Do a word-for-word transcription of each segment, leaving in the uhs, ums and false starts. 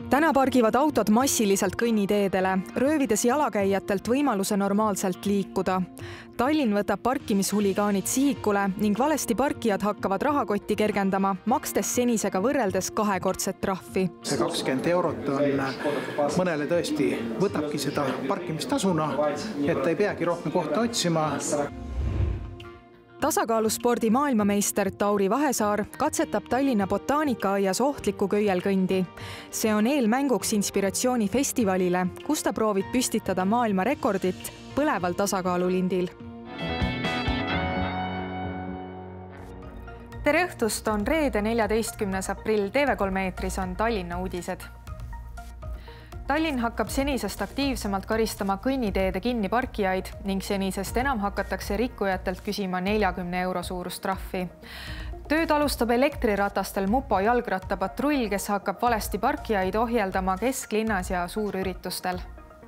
Täna pargivad autod massiliselt kõnniteedele, röövides jalakäijatelt võimaluse normaalselt liikuda. Tallinn võtab parkimishuligaanid sihikule ning valesti parkijad hakkavad rahakotti kergendama, makstes senisega võrreldes kahekordset trahvi. See kakskümmend eurot on mõnele tõesti võtabki seda parkimistasuna, et ei peagi rohkem kohta otsima. Tasakaaluspordi maailmameister Tauri Vahesaar katsetab Tallinna Botaanikaaias ohtlikku köielkõndi. See on eelmänguks inspiratsioonifestivalile, kus ta proovib püstitada maailmarekordit põleval tasakaalulindil. Tere õhtust, on reede neljateistkümnes aprill, T V kolm eetris on Tallinna uudised. Tallinn hakkab senisest aktiivsemalt karistama kõnniteede kinni parkijaid ning senisest enam hakatakse rikkujatelt küsima neljakümne euro suurust trahvi. Tööd alustab elektriratastel Mupo jalgrattapatrull, kes hakkab valesti parkijaid ohjeldama kesklinnas ja suurüritustel.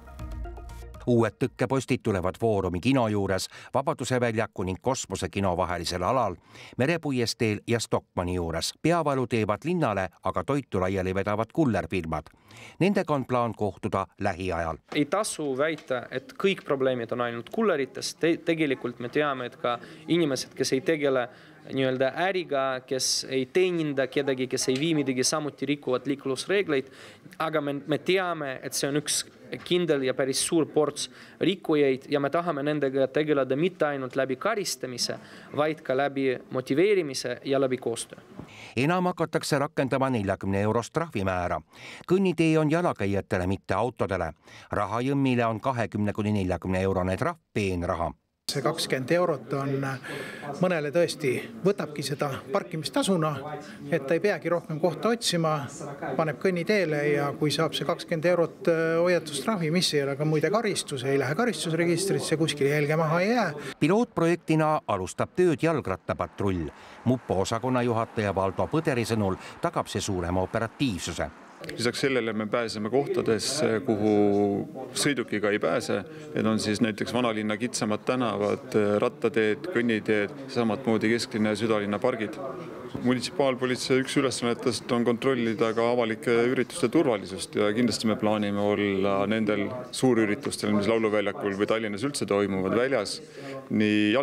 Uued tõkkepostid tulevad Foorumi kino juures, Vabaduse väljaku ning Kosmose kino vahelisel alal, Merepuiesteel ja Stockmanni juures. Peavalu teevad linnale, aga toitu laiali vedavad kullerfirmad. Nendega on plaan kohtuda lähiajal. Ei tasu väita, et kõik probleemid on ainult kullerites. Te tegelikult me teame, et ka inimesed, kes ei tegele nii-öelda äriga, kes ei teeninda kedagi, kes ei vii midagi, samuti rikuvad liiklusreegleid. Aga me, me teame, et see on üks kindel ja päris suur ports rikkujaid ja me tahame nendega tegeleda mitte ainult läbi karistamise, vaid ka läbi motiveerimise ja läbi koostöö. Enam hakatakse rakendama neljakümne eurost trahvimäära. Kõnnitee on jalakäijatele, mitte autodele. Rahajõmmile on kahekümne kuni neljakümne eurone trahv peenraha. See kakskümmend eurot on mõnele tõesti võtabki seda parkimistasuna, et ta ei peagi rohkem kohta otsima, paneb kõnniteele ja kui saab see kakskümmend eurot hoiatustrahvi, mis ei ole ka muide karistus, ei lähe karistusregistrisse, kuskil jälge maha ei jää. Pilootprojektina alustab tööd jalgrattapatrull. Mupo osakonna juhataja Valdo Põderi sõnul tagab see suurema operatiivsuse. Lisaks sellele me pääseme kohtades, kuhu sõidukiga ei pääse. Need on siis näiteks vanalinna kitsamad tänavad, rattateed, kõnniteed, samad moodi kesklinna ja südalinna pargid. Munitsipaalpolitsei üks ülesannetest on kontrollida ka avalike ürituste turvalisust ja kindlasti me plaanime olla nendel suurüritustel, mis lauluväljakul või Tallinnas üldse toimuvad väljas, nii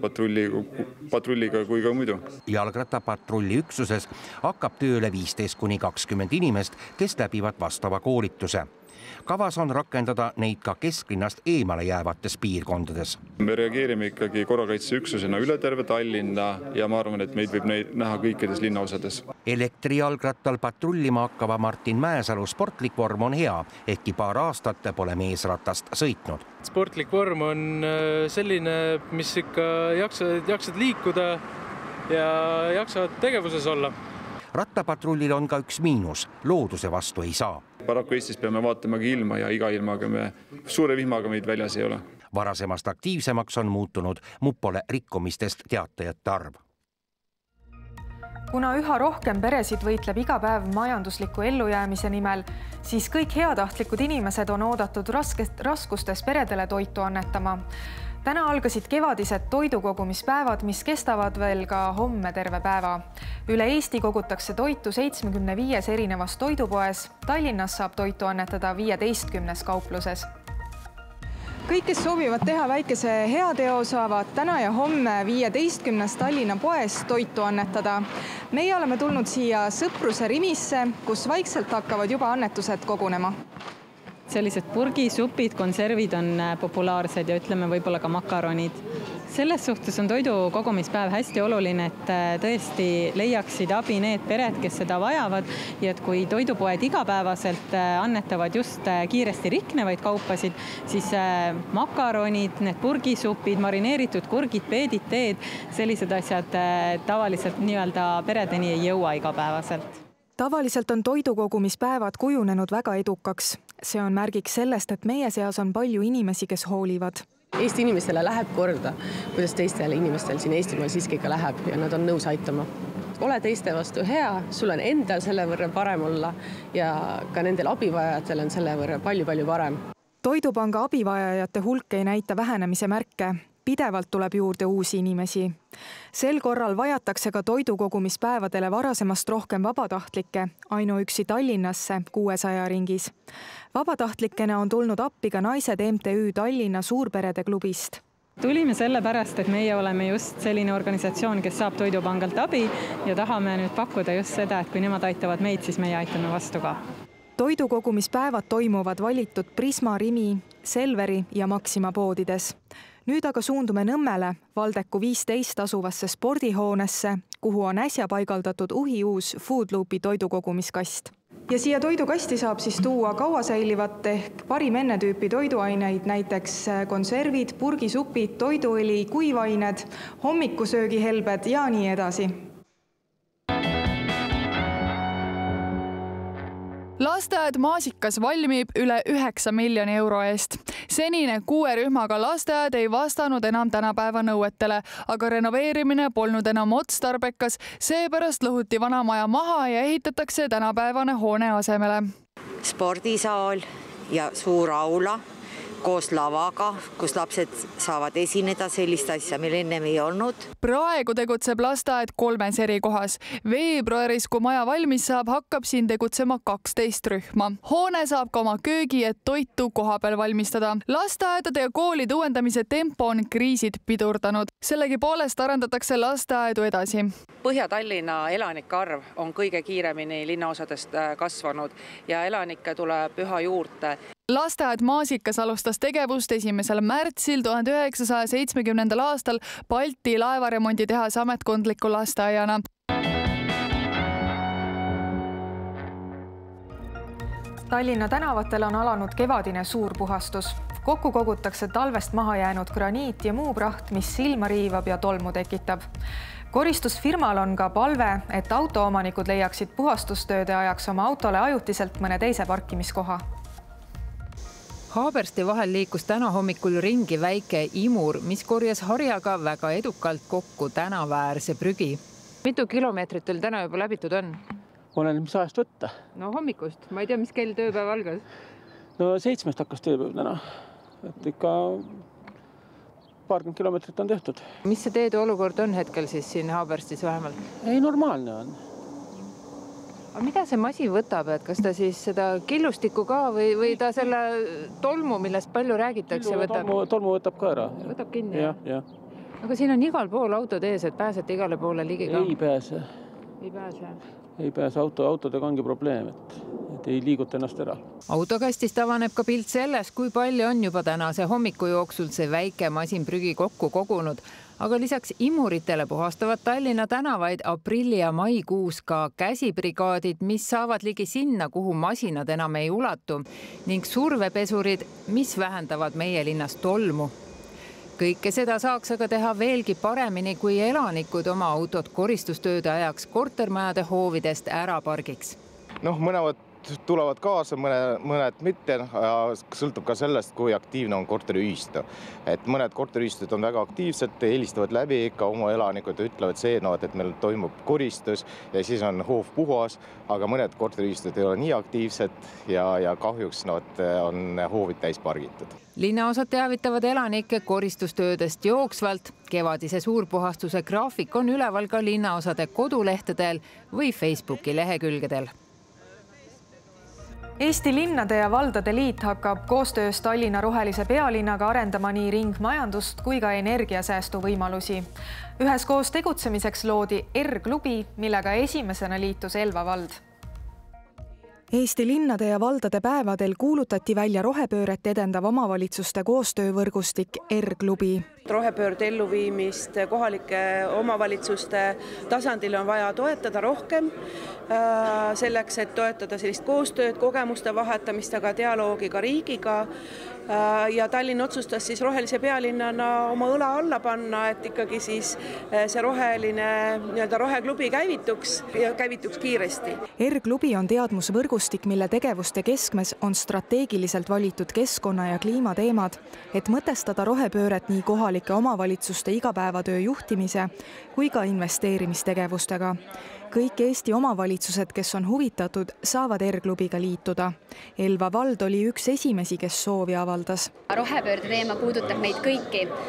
jalgrattapatrulliga kui ka muidu. Jalgrattapatrulli üksuses hakkab tööle viisteist kuni kakskümmend inimest, kes läbivad vastava koolituse. Kavas on rakendada neid ka kesklinnast eemale jäävates piirkondades. Me reageerime ikkagi korrakaitseüksusena üle terve Tallinna ja ma arvan, et meid võib neid näha kõikides linnaosades. Elektrijalgrattal patrullima hakkava Martin Mäesalu sportlik vorm on hea, ehkki paar aastat pole meesratast sõitnud. Sportlik vorm on selline, mis ikka jaksad, jaksad liikuda ja jaksavad tegevuses olla. Rattapatrullil on ka üks miinus, looduse vastu ei saa. Paraku Eestis peame vaatama ilma ja iga ilmaga me suure vihmaga meid väljas ei ole. Varasemast aktiivsemaks on muutunud Mupole rikkumistest teatajate arv. Kuna üha rohkem peresid võitleb iga päev majandusliku ellujäämise nimel, siis kõik heatahtlikud inimesed on oodatud raskest, raskustes peredele toitu annetama. Täna algasid kevadised toidukogumispäevad, mis kestavad veel ka homme terve päeva. Üle Eesti kogutakse toitu seitsmekümne viies erinevas toidupoes. Tallinnas saab toitu annetada viieteistkümnes kaupluses. Kõik, kes soovivad teha väikese heateo, saavad täna ja homme viieteistkümnes Tallinna poes toitu annetada. Meie oleme tulnud siia Sõpruse Rimisse, kus vaikselt hakkavad juba annetused kogunema. Sellised purgisupid, konservid on populaarsed ja ütleme võib-olla ka makaronid. Selles suhtes on toidu kogumispäev hästi oluline, et tõesti leiaksid abi need pered, kes seda vajavad ja et kui toidupoed igapäevaselt annetavad just kiiresti riknevaid kaupasid, siis makaronid, need purgisupid, marineeritud kurgid, peedid, teed, sellised asjad tavaliselt nii-öelda peredeni ei jõua igapäevaselt. Tavaliselt on toidukogumispäevad kujunenud väga edukaks. See on märgiks sellest, et meie seas on palju inimesi, kes hoolivad. Eesti inimestele läheb korda, kuidas teistele inimestel siin Eestimaal siiski ikka läheb ja nad on nõus aitama. Ole teiste vastu hea, sul on endal selle võrra parem olla ja ka nendel abivajajatel on selle võrra palju-palju parem. Toidupanga abivajajate hulk ei näita vähenemise märke. pidevalt tuleb juurde uusi inimesi. Sel korral vajatakse ka toidukogumispäevadele varasemast rohkem vabatahtlikke, ainuüksi Tallinnasse kuuesaja ringis. Vabatahtlikena on tulnud appi ka naised M T Ü Tallinna suurperede klubist. Tulime sellepärast, et meie oleme just selline organisatsioon, kes saab Toidupangalt abi ja tahame nüüd pakkuda just seda, et kui nemad aitavad meid, siis meie aitame vastu ka. Toidukogumispäevad toimuvad valitud Prisma, Rimi, Selveri ja Maxima poodides. Nüüd aga suundume Nõmmele, Valdeku viisteist asuvasse spordihoonesse, kuhu on äsja paigaldatud uhiuus Foodloopi toidukogumiskast. Ja siia toidukasti saab siis tuua kauasäilivat ehk parim enne tüüpi toiduaineid, näiteks konservid, purgisupid, toiduõli, kuivained, hommikusöögihelbed ja nii edasi. Lasteaed Maasikas valmib üle üheksa miljoni euro eest. Senine kuue rühmaga lasteaed ei vastanud enam tänapäeva nõuetele, aga renoveerimine polnud enam otstarbekas, seepärast lõhuti vana maja maha ja ehitatakse tänapäevane hoone asemele. Spordisaal ja suur aula koos lavaga, kus lapsed saavad esineda, sellist asja meil ennem ei olnud. Praegu tegutseb lasteaed kolmes eri kohas. Veebruaris, kui maja valmis saab, hakkab siin tegutsema kaksteist rühma. Hoone saab ka oma köögi, et toitu kohapeal valmistada. Lasteaedade ja koolide uuendamise tempo on kriisid pidurdanud. Sellegi poolest arendatakse lasteaedu edasi. Põhja-Tallinna elanike arv on kõige kiiremini linnaosadest kasvanud ja elanikke tuleb üha juurde. Lasteaed Maasikas alustas tegevust esimesel märtsil tuhande üheksasaja seitsmekümnendal aastal Balti laevaremondi tehas ametkondliku lasteaiana. Tallinna tänavatel on alanud kevadine suurpuhastus. Kokku kogutakse talvest maha jäänud graniit ja muu praht, mis silma riivab ja tolmu tekitab. Koristusfirmal on ka palve, et autoomanikud leiaksid puhastustööde ajaks oma autole ajutiselt mõne teise parkimiskoha. Haabersti vahel liikus täna hommikul ringi väike imur, mis korjas harjaga väga edukalt kokku tänavaäärse prügi. Mitu kilomeetrit teil täna juba läbitud on? Olen mis ajast võtta. No hommikust. Ma ei tea, mis kell tööpäev algas? No seitsmest hakkas tööpäev täna. Et ikka paarkümmend kilomeetrit on tehtud. Mis see teede olukord on hetkel siis siin Haaberstis vähemalt? Ei, normaalne on. Aga mida see masin võtab? Et kas ta siis seda killustikku ka või, või ta selle tolmu, millest palju räägitakse, võtab? Tolmu, tolmu võtab ka ära. Võtab kinni, jah? Ja. Aga siin on igal pool autod ees, et pääsete igale poole ligi ka? Ei pääse. Ei pääse. Ei pääse auto, autodega ongi probleem, et, et ei liiguta ennast ära. Autokastist avaneb ka pilt selles, kui palju on juba tänase hommiku jooksul see väike masin prügi kokku kogunud. Aga lisaks imuritele puhastavad Tallinna tänavaid aprilli ja maikuus ka käsibrigaadid, mis saavad ligi sinna, kuhu masinad enam ei ulatu, ning survepesurid, mis vähendavad meie linnas tolmu. Kõike seda saaks aga teha veelgi paremini, kui elanikud oma autot koristustööde ajaks kortermajade hoovidest ära pargiks. Noh, mõnevad tulevad kaasa, mõne, mõned mitte. Sõltub ka sellest, kui aktiivne on korteriühistu. Et mõned korteriühistud on väga aktiivsed, helistavad läbi ikka oma elanikud ja ütlevad seenavad, et meil toimub koristus ja siis on hoov puhas, aga mõned korteriühistud ei ole nii aktiivsed ja, ja kahjuks nad on hoovid täis pargitud. Linnaosad teavitavad elanikke koristustöödest jooksvalt. Kevadise suurpuhastuse graafik on üleval ka linnaosade kodulehtedel või Facebooki lehekülgedel. Eesti linnade ja valdade liit hakkab koostöös Tallinna rohelise pealinnaga arendama nii ringmajandust kui ka energiasäästu võimalusi. Üheskoos tegutsemiseks loodi R-klubi, millega esimesena liitus Elva vald. Eesti linnade ja valdade päevadel kuulutati välja rohepööret edendav omavalitsuste koostöövõrgustik R-klubi. Rohepöörde elluviimist kohalike omavalitsuste tasandil on vaja toetada rohkem selleks, et toetada sellist koostööd, kogemuste vahetamist, aga dialoogi ka riigiga. Ja Tallinn otsustas siis rohelise pealinnana oma õla alla panna, et ikkagi siis see roheline nii-öelda roheklubi käivituks ja käivituks kiiresti. R-klubi on teadmusvõrgustik, mille tegevuste keskmes on strateegiliselt valitud keskkonna- ja kliimateemad, et mõtestada rohepööret nii kohalike omavalitsuste igapäevatöö juhtimise kui ka investeerimistegevustega. Kõik Eesti omavalitsused, kes on huvitatud, saavad R-klubiga liituda. Elva vald oli üks esimesi, kes soovi avaldas. Rohepöörde teema puudutab meid kõiki.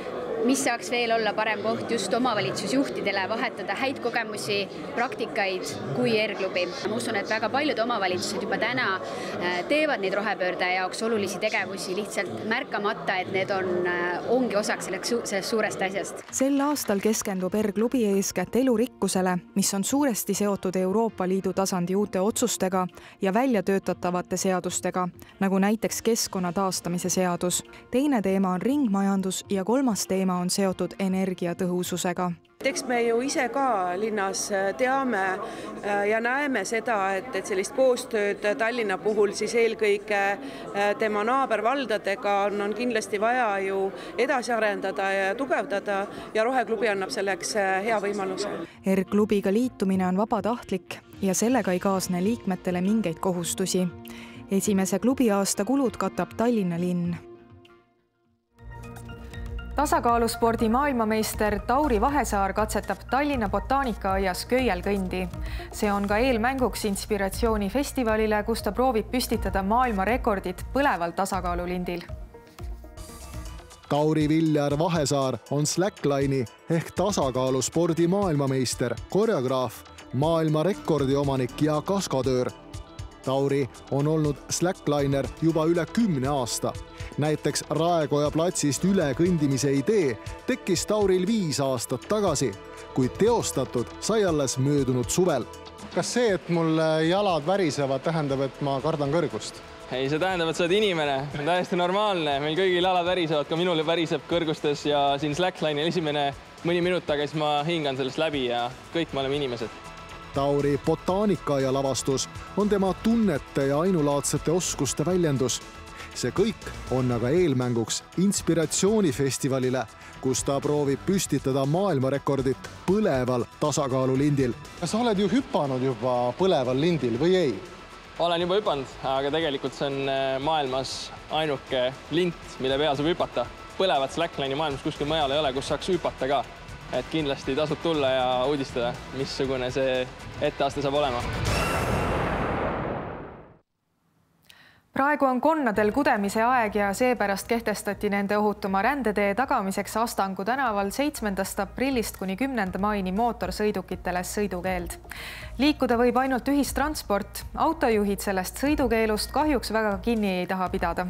mis saaks veel olla parem koht just omavalitsusjuhtidele vahetada häid kogemusi, praktikaid kui R-klubi. Ma usun, et väga paljud omavalitsused juba täna teevad neid rohepöörde jaoks olulisi tegevusi lihtsalt märkamata, et need on, ongi osaks sellest suurest asjast. Sel aastal keskendub R-klubi eeskätt elurikkusele, mis on suuresti seotud Euroopa Liidu tasandi uute otsustega ja väljatöötatavate seadustega, nagu näiteks keskkonna taastamise seadus. Teine teema on ringmajandus ja kolmas teema on seotud energiatõhususega. Eks me ju ise ka linnas teame ja näeme seda, et, et sellist koostööd Tallinna puhul siis eelkõige tema naabervaldadega on, on kindlasti vaja ju edasi arendada ja tugevdada ja Roheklubi annab selleks hea võimaluse. R-klubiga liitumine on vabatahtlik ja sellega ei kaasne liikmetele mingeid kohustusi. Esimese klubi aasta kulud katab Tallinna linn. Tasakaaluspordi maailmameister Tauri Vahesaar katsetab Tallinna Botaanikaaaias köielkõndi. See on ka eelmänguks inspiratsioonifestivalile, kus ta proovib püstitada maailmarekordit põleval tasakaalulindil. Tauri Viljar Vahesaar on slackline'i ehk tasakaaluspordi maailmameister, koreograaf, maailmarekordi omanik ja kaskadöör. Tauri on olnud slackliner juba üle kümne aasta. Näiteks Raekoja platsist üle kõndimise idee tekkis Tauril viis aastat tagasi, kuid teostatud sai alles möödunud suvel. Kas see, et mul jalad värisevad, tähendab, et ma kardan kõrgust? Ei, see tähendab, et sa oled inimene. On täiesti normaalne. Meil kõigil jalad värisevad, ka minul väriseb kõrgustes ja siin slackline'il esimene mõni minut tagasi ma hingan sellest läbi ja kõik me oleme inimesed. Tauri botaanikaaia lavastus on tema tunnete ja ainulaadsete oskuste väljendus. See kõik on aga eelmänguks inspiratsioonifestivalile, kus ta proovib püstitada maailmarekordit põleval tasakaalulindil. Kas sa oled ju hüpanud juba põleval lindil või ei? Olen juba hüpanud, aga tegelikult see on maailmas ainuke lint, mille peal saab hüpata. Põlevat slackline'i maailmas kuskil mujal ei ole, kus saaks hüpata ka. Et kindlasti tasub tulla ja uudistada, missugune see etteaste saab olema. Praegu on konnadel kudemise aeg ja seepärast kehtestati nende ohutuma rändetee tagamiseks Astangu tänaval seitsmendast aprillist kuni kümnenda maini mootorsõidukitele sõidukeeld. Liikuda võib ainult ühistransport, autojuhid sellest sõidukeelust kahjuks väga kinni ei taha pidada.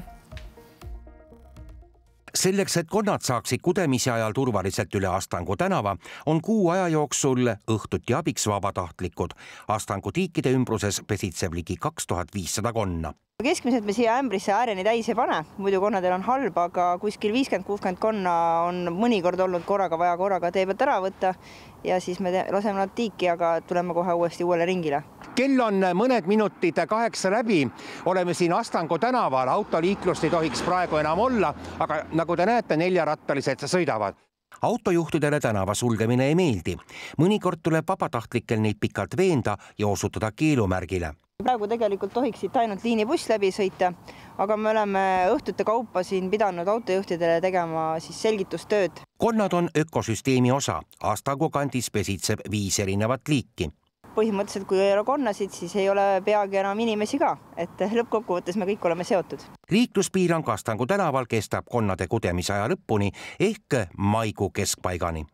Selleks, et konnad saaksid kudemise ajal turvaliselt üle Astangu tänava, on kuu aja jooksul õhtuti abiks vabatahtlikud. Astangu tiikide ümbruses pesitseb ligi kaks tuhat viissada konna. Keskmiselt me siia ämbrisse ääreni täis ei pane, muidu konnadel on halb, aga kuskil viiskümmend kuuskümmend konna on mõnikord olnud korraga vaja korraga tee pealt ära võtta ja siis me laseme nad tiiki, aga tuleme kohe uuesti uuele ringile. Kell on mõned minutid kaheksa läbi. Oleme siin Astangu tänaval, autoliiklust ei tohiks praegu enam olla, aga nagu te näete, neljarattalised sõidavad. Autojuhtidele tänava sulgemine ei meeldi. Mõnikord tuleb vabatahtlikel neid pikalt veenda ja osutada keelumärgile. Praegu tegelikult tohiks siit ainult liinibuss läbi sõita, aga me oleme õhtute kaupa siin pidanud autojuhtidele tegema siis selgitustööd. Konnad on ökosüsteemi osa. Astangu kandis pesitseb viis erinevat liiki. Põhimõtteliselt, kui ei ole konnasid, siis ei ole peagi enam inimesi ka, et lõppkokkuvõttes me kõik oleme seotud. Liikluspiirang Astangu tänaval kestab konnade kudemise aja lõpuni ehk maikuu keskpaigani.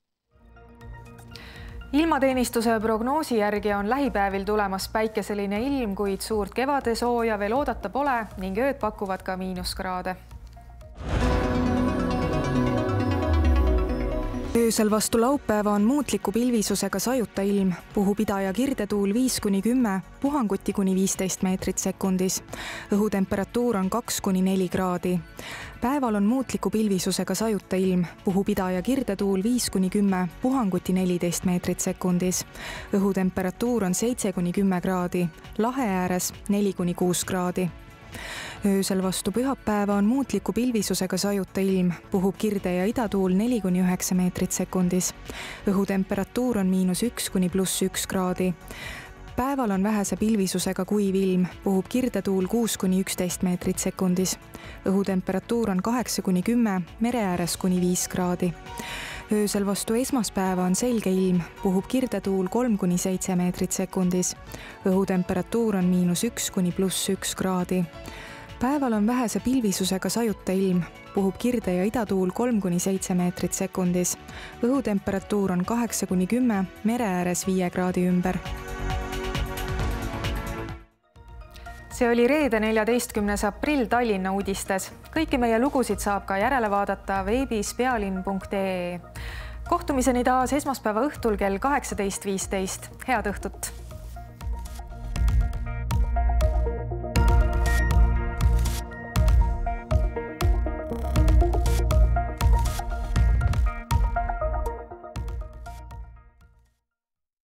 Ilmateenistuse prognoosi järgi on lähipäevil tulemas päikeseline ilm, kuid suurt kevade sooja veel oodata pole ning ööd pakuvad ka miinuskraade. Öösel vastu laupäeva on muutliku pilvisusega sajuta ilm, puhub ida- ja kirdetuul viis kuni kümme, puhanguti kuni viisteist meetrit sekundis. Õhutemperatuur on kaks kuni neli kraadi. Päeval on muutliku pilvisusega sajuta ilm, puhub ida- ja kirdetuul viis kuni kümme, puhanguti neliteist meetrit sekundis. Õhutemperatuur on seitse kuni kümme kraadi, lahe ääres neli kuni kuus kraadi. Öösel vastu pühapäeva on muutliku pilvisusega sajuta ilm, puhub kirde- ja idatuul neli kuni üheksa meetrit sekundis. Õhutemperatuur on miinus üks kuni pluss üks kraadi. Päeval on vähese pilvisusega kuiv ilm, puhub kirdetuul kuus kuni üksteist meetrit sekundis. Õhutemperatuur on kaheksa kuni kümme, mere ääres kuni viis kraadi. Öösel vastu esmaspäeva on selge ilm, puhub kirdetuul kolm kuni seitse meetrit sekundis. Õhutemperatuur on miinus üks kuni pluss üks kraadi. päeval on vähese pilvisusega sajuta ilm, puhub kirde ja idatuul kolm kuni seitse meetrit sekundis. Õhutemperatuur on kaheksa kuni kümme, mere ääres viie kraadi ümber. See oli reede neljateistkümnes aprill Tallinna uudistes. Kõiki meie lugusid saab ka järele vaadata veebis pealinn punkt ee. Kohtumiseni taas esmaspäeva õhtul kell kaheksateist viisteist. Head õhtut!